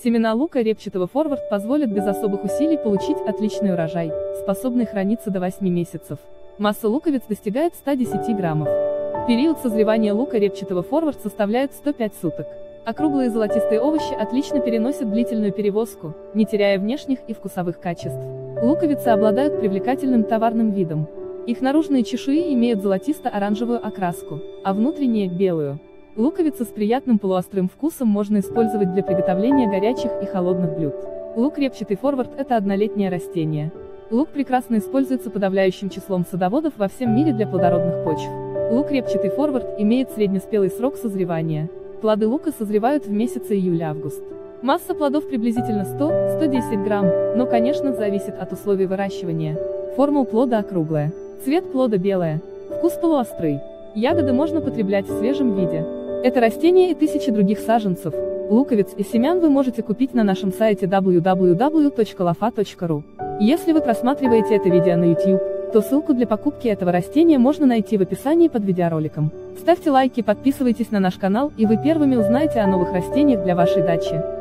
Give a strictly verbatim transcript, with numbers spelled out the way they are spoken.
Семена лука репчатого форвард позволят без особых усилий получить отличный урожай, способный храниться до восьми месяцев. Масса луковиц достигает ста десяти граммов. Период созревания лука репчатого форвард составляет сто пять суток. Округлые золотистые овощи отлично переносят длительную перевозку, не теряя внешних и вкусовых качеств. Луковицы обладают привлекательным товарным видом. Их наружные чешуи имеют золотисто-оранжевую окраску, а внутренние – белую. Луковицы с приятным полуострым вкусом можно использовать для приготовления горячих и холодных блюд. Лук репчатый форвард – это однолетнее растение. Лук прекрасно используется подавляющим числом садоводов во всем мире для плодородных почв. Лук репчатый форвард имеет среднеспелый срок созревания. Плоды лука созревают в месяцы июль-август. Масса плодов приблизительно сто — сто десять грамм, но, конечно, зависит от условий выращивания. Форма у плода округлая. Цвет плода белая. Вкус полуострый. Ягоды можно потреблять в свежем виде. Это растение и тысячи других саженцев, луковиц и семян вы можете купить на нашем сайте дабл ю дабл ю дабл ю точка лофа точка ру. Если вы просматриваете это видео на YouTube, то ссылку для покупки этого растения можно найти в описании под видеороликом. Ставьте лайки, подписывайтесь на наш канал, и вы первыми узнаете о новых растениях для вашей дачи.